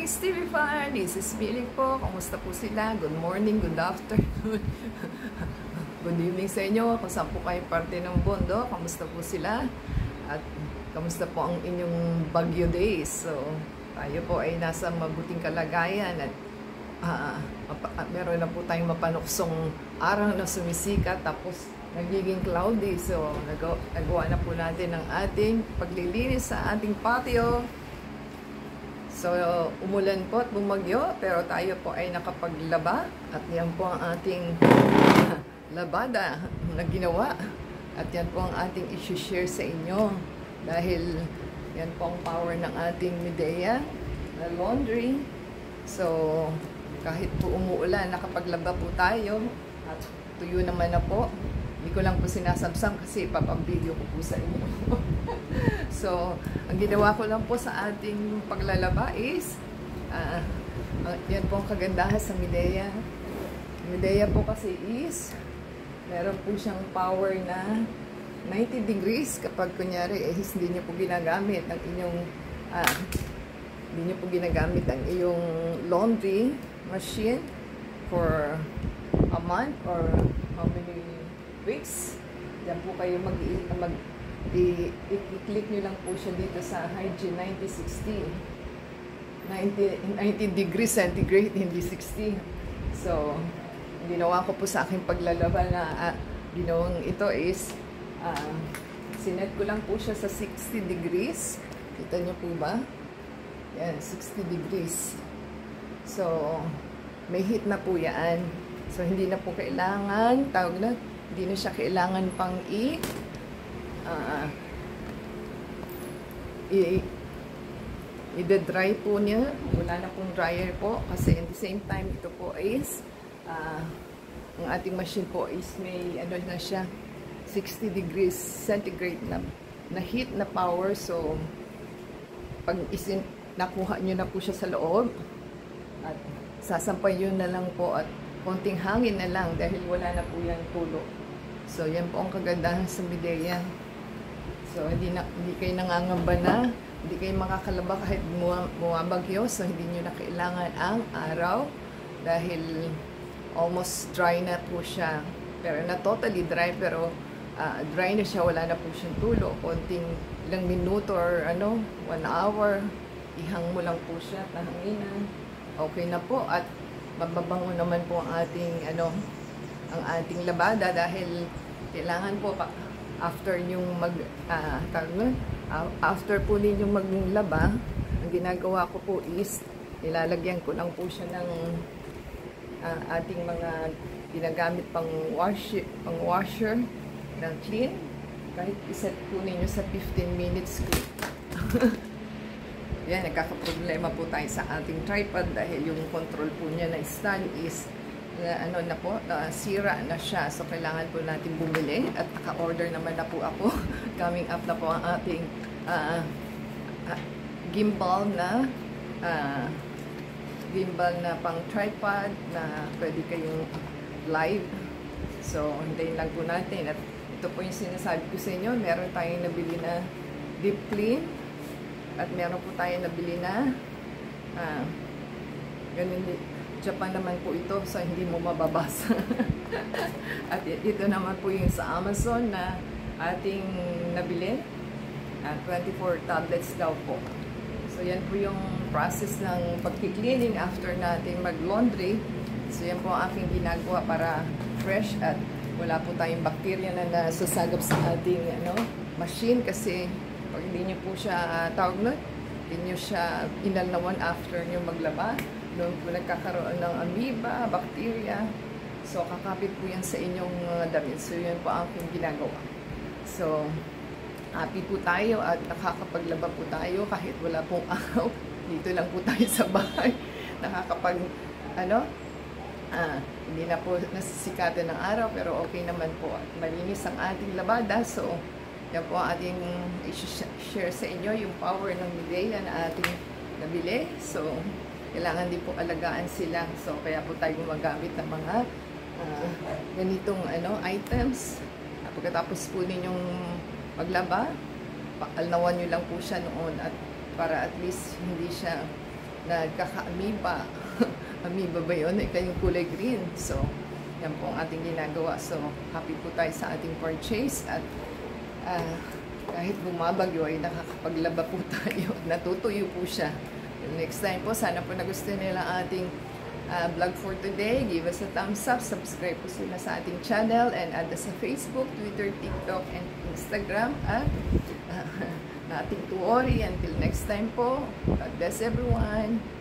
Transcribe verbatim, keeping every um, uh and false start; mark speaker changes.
Speaker 1: Miss T V Fan, this is Millie po. Kamusta po sila? Good morning, good afternoon, good evening sa inyo. Kung saan po kayo parte ng mundo, kamusta po sila? At kamusta po ang inyong Bagyo days? So, tayo po ay nasa mabuting kalagayan at uh, meron na po tayong mapanuksong araw na sumisikat tapos nagiging cloudy. So, nagawa na po natin ang ating paglilinis sa ating patio. So, umulan po at bumagyo, pero tayo po ay nakapaglaba at yan po ang ating labada na ginawa. At yan po ang ating isi-share sa inyo dahil yan po ang power ng ating Midea na laundry. So, kahit po umuulan, nakapaglaba po tayo at tuyo naman na po. Hindi ko lang po sinasabsam kasi ipapag-video ko po sa inyo. So, ang ginawa ko lang po sa ating paglalaba is uh, uh, yan po ang kagandahan sa Midea. Midea po kasi is meron po siyang power na ninety degrees kapag kunyari eh, hindi niyo po ginagamit ang inyong uh, hindi niyo po ginagamit ang iyong laundry machine for a month or how many weeks. Diyan po kayo mag, mag i-click nyo lang po siya dito sa Hygiene ninety sixty. ninety degrees centigrade, hindi sixty. So, ginawa ko po sa aking paglalaba na uh, ginawang ito is uh, sinet ko lang po siya sa sixty degrees. Kita nyo po ba? Yan, sixty degrees. So, may heat na po yan. So, hindi na po kailangan, tawag na, hindi na siya kailangan pang i Uh, i-dry po niya. Wala na pong dryer po kasi at the same time ito po is uh, ang ating machine po is may ano na siya sixty degrees centigrade na, na heat na power. So pag isin nakuha nyo na po siya sa loob at sasampay yun na lang po at konting hangin na lang dahil wala na po yan tulo. So yan po ang kagandahan sa Midea. So, hindi, na, hindi kayo nangangamba na, hindi kayo makakalaba kahit bumabagyo. So, hindi nyo na kailangan ang araw dahil almost dry na po siya. Pero na totally dry, pero uh, dry na siya, wala na po siyang tulo. Konting ilang minuto or ano, one hour, ihang mo lang po siya, tahanginan. Okay na po at mababango naman po ang ating, ano, ang ating labada dahil kailangan po pa after yung mag uh, uh, after po ninyong maglaba, ang ginagawa ko po is nilalagyan ko lang po siya ng uh, ating mga ginagamit pang wash pang washer ng clean. Kahit iset po ninyo sa fifteen minutes yan, nagkakaproblema po tayo sa ating tripod dahil yung control po niya na stand is na ano na po, na sira na siya. So, kailangan po natin bumili at naka-order naman na po ako. Coming up na po ang ating uh, uh, gimbal na uh, gimbal na pang tripod na pwede kayong live. So, hintayin lang po natin. At ito po yung sinasabi ko sa inyo. Meron tayong nabili na deep clean at meron po tayong nabili na uh, ganun din. Japan naman po ito, so hindi mo mababasa. At ito naman po yung sa Amazon na ating nabili. Uh, twenty-four tablets daw po. So yan po yung process ng pag-cleaning after natin mag-laundry. So yan po ang aking ginagawa para fresh at wala po tayong bacteria na nasasagap sa ating ano, machine kasi pag hindi nyo po siya uh, tawag nun, hindi nyo siya inalnawan after nyo maglaba. Noon po nagkakaroon ng amoeba, bacteria. So, kakapit po yan sa inyong uh, damit. So, yun po ang aking ginagawa. So, happy po tayo at nakakapaglaba po tayo kahit wala pong araw. Dito lang po tayo sa bahay. Nakakapag, ano, ah, hindi na po nasisikatan ng araw pero okay naman po. At malinis ang ating labada. So, yan po ang ating i-share sa inyo yung power ng Midea na ating nabili. So, kailangan din po alagaan sila. So, kaya po tayo gumagamit ng mga uh, ganitong ano, items. Pagkatapos po ninyong maglaba, alnawan nyo lang po siya noon at para at least hindi siya nagkaka-amoeba. Amoeba ba yun? Ika yung kulay green. So, yan po ang ating ginagawa. So, happy po tayo sa ating purchase at uh, kahit bumabagyo ay nakakapaglaba po tayo. Natutuyo po siya. Next time po, sana po nagustuhan nila ating uh, vlog for today. Give us a thumbs up. Subscribe po sila sa ating channel and add us sa Facebook, Twitter, TikTok, and Instagram. At uh, nating tuori. Until next time po, God bless everyone.